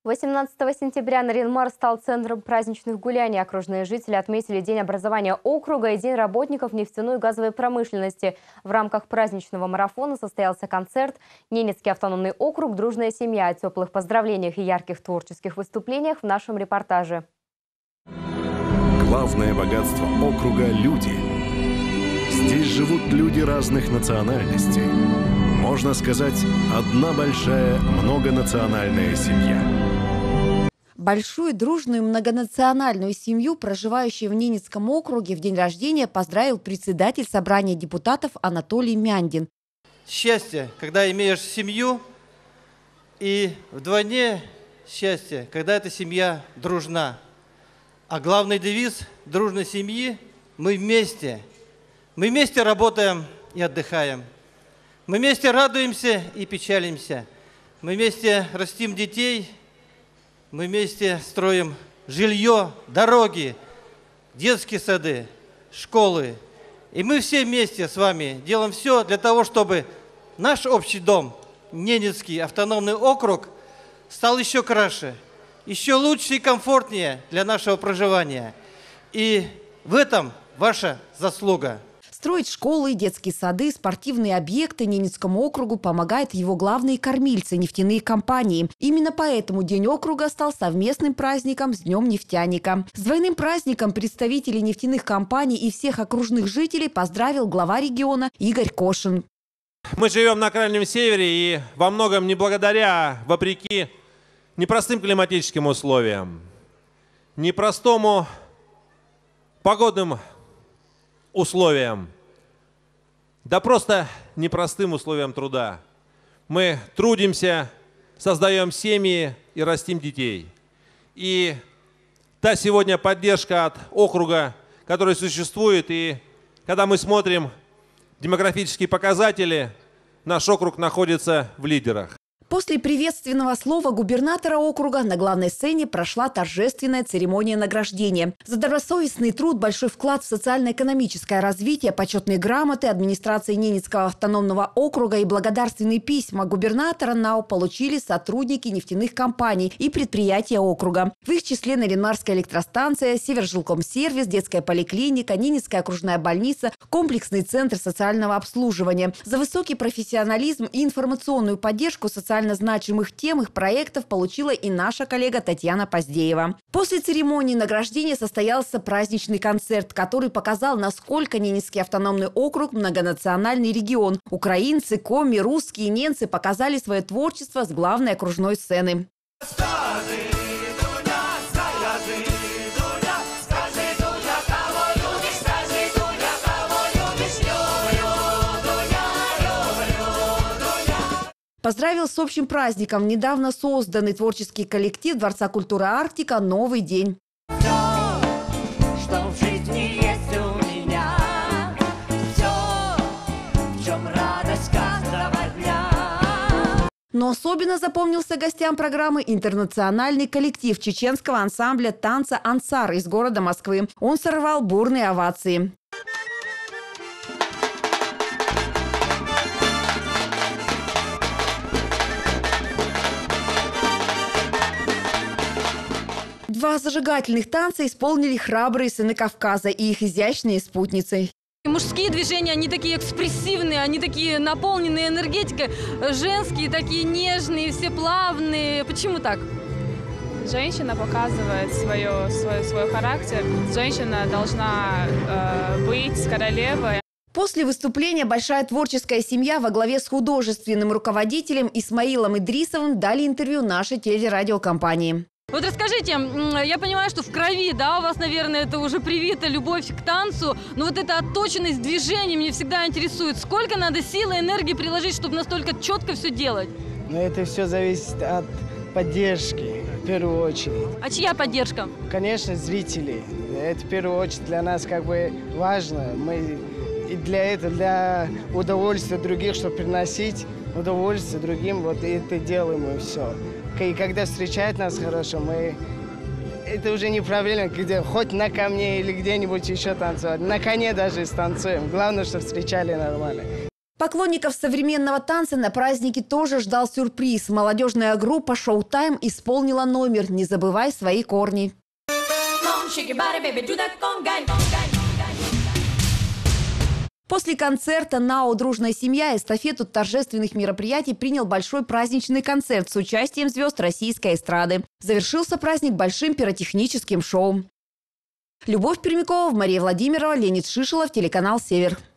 18 сентября Нарьян-Мар стал центром праздничных гуляний. Окружные жители отметили День образования округа и День работников нефтяной и газовой промышленности. В рамках праздничного марафона состоялся концерт «Ненецкий автономный округ. Дружная семья». О теплых поздравлениях и ярких творческих выступлениях в нашем репортаже. Главное богатство округа – люди. Здесь живут люди разных национальностей. Можно сказать, одна большая многонациональная семья. Большую, дружную, многонациональную семью, проживающую в Ненецком округе, в день рождения поздравил председатель собрания депутатов Анатолий Мяндин. Счастье, когда имеешь семью, и вдвойне счастье, когда эта семья дружна. А главный девиз дружной семьи – мы вместе. Мы вместе работаем и отдыхаем. Мы вместе радуемся и печалимся. Мы вместе растим детей. Мы вместе строим жилье, дороги, детские сады, школы. И мы все вместе с вами делаем все для того, чтобы наш общий дом, Ненецкий автономный округ, стал еще краше, еще лучше и комфортнее для нашего проживания. И в этом ваша заслуга. Строить школы, детские сады, спортивные объекты Ненецкому округу помогают его главные кормильцы – нефтяные компании. Именно поэтому День округа стал совместным праздником с Днем нефтяника. С двойным праздником представителей нефтяных компаний и всех окружных жителей поздравил глава региона Игорь Кошин. Мы живем на Крайнем Севере и во многом не благодаря, вопреки непростым климатическим условиям, непростому погодным условиям, да просто непростым условиям труда. Мы трудимся, создаем семьи и растим детей. И та сегодня поддержка от округа, которая существует, и когда мы смотрим демографические показатели, наш округ находится в лидерах. После приветственного слова губернатора округа на главной сцене прошла торжественная церемония награждения. За добросовестный труд, большой вклад в социально-экономическое развитие, почетные грамоты администрации Ненецкого автономного округа и благодарственные письма губернатора НАО получили сотрудники нефтяных компаний и предприятия округа. В их числе Нарьян-Марская электростанция, Севержилкомсервис, детская поликлиника, Ненецкая окружная больница, комплексный центр социального обслуживания. За высокий профессионализм и информационную поддержку социально значимых тем их проектов получила и наша коллега Татьяна Поздеева. После церемонии награждения состоялся праздничный концерт, который показал, насколько Ненецкий автономный округ – многонациональный регион. Украинцы, коми, русские, ненцы показали свое творчество с главной окружной сцены. Поздравил с общим праздником недавно созданный творческий коллектив Дворца культуры «Арктика» «Новый день». Все, что в жизни есть у меня, все, в чем радость каждого дня. Но особенно запомнился гостям программы интернациональный коллектив чеченского ансамбля танца «Ансар» из города Москвы. Он сорвал бурные овации. Два зажигательных танца исполнили храбрые сыны Кавказа и их изящные спутницы. Мужские движения, они такие экспрессивные, они такие наполненные энергетикой. Женские такие нежные, все плавные. Почему так? Женщина показывает свой характер. Женщина должна быть королевой. После выступления большая творческая семья во главе с художественным руководителем Исмаилом Идрисовым дали интервью нашей телерадиокомпании. Вот расскажите, я понимаю, что в крови, да, у вас, наверное, это уже привита любовь к танцу, но вот эта отточенность движений меня всегда интересует. Сколько надо силы, энергии приложить, чтобы настолько четко все делать? Но это все зависит от поддержки, в первую очередь. А чья поддержка? Конечно, зрителей. Это в первую очередь для нас как бы важно. Мы и для удовольствия других, чтобы приносить удовольствие другим, вот это делаем и все. И когда встречают нас хорошо, это уже не проблема, где хоть на камне или где-нибудь еще танцевать. На коне даже станцуем. Главное, чтобы встречали нормально. Поклонников современного танца на празднике тоже ждал сюрприз. Молодежная группа «Шоу-Тайм» исполнила номер «Не забывай свои корни». После концерта НАО «Дружная семья» эстафету торжественных мероприятий принял большой праздничный концерт с участием звезд российской эстрады. Завершился праздник большим пиротехническим шоу. Любовь Пермякова, Мария Владимирова, Леонид Шишелов, телеканал «Север».